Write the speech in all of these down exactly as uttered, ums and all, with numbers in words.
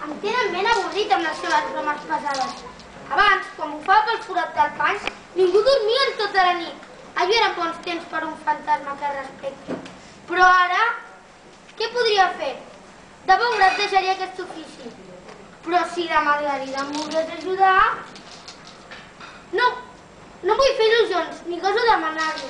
Em tenen ben avorrit amb les seves bromes pesades. Abans, quan bufava pel forat del pany, ningú dormia en tota la nit. Allò eren bons temps per un fantasma que respecti. Però ara, què podria fer? De bon grat deixaria aquest ofici. Però si la Margarida em volgués ajudar... No, no vull fer il·lusions, ni goso demanar-lo.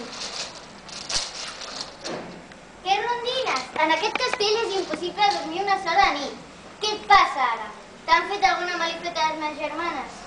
Què rondines? En aquest castell és impossible dormir una sola nit. Què et passa ara? T'han fet alguna malifeta a les meves germanes?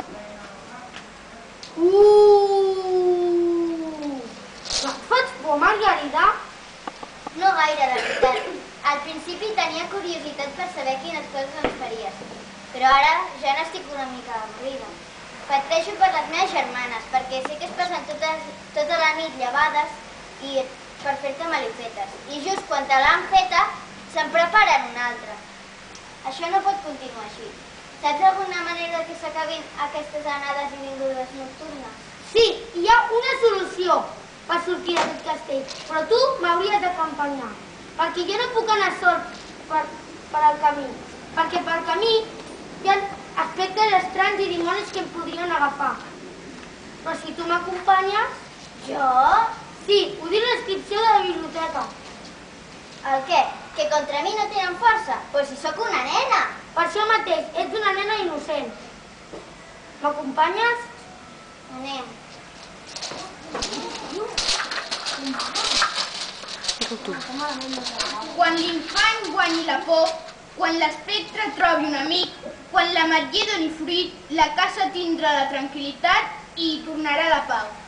Uuuuh! Et faig por, Margarida? No gaire, de veritat. Al principi tenia curiositat per saber quines coses ens faries, però ara ja n'estic una mica avorrida. Pateixo per les meves germanes, perquè sé que es passen totes, tota la nit llevades i per fer-te malifetes. I just quan te l'han feta, se'n preparen una altra. Això no pot continuar així. Saps alguna manera que s'acabin aquestes anades i vingudes nocturnes? Sí, hi ha una solució per sortir d'aquest castell, però tu m'hauries d'acompanyar, perquè jo no puc anar sol per, per al camí, perquè pel camí hi ha aspectes estranys i dimonis que em podrien agafar. Però si tu m'acompanyes... Jo? Sí, ho diu la inscripció de la biblioteca. El què? Que contra mi no tenen força? Però si sóc una nena! Per això mateix, ets una nena innocent. M'acompanyes? Anem. Quan l'infant guanyi la por, quan l'espectre trobi un amic, quan la Maria doni fruit, la casa tindrà la tranquil·litat i tornarà la pau.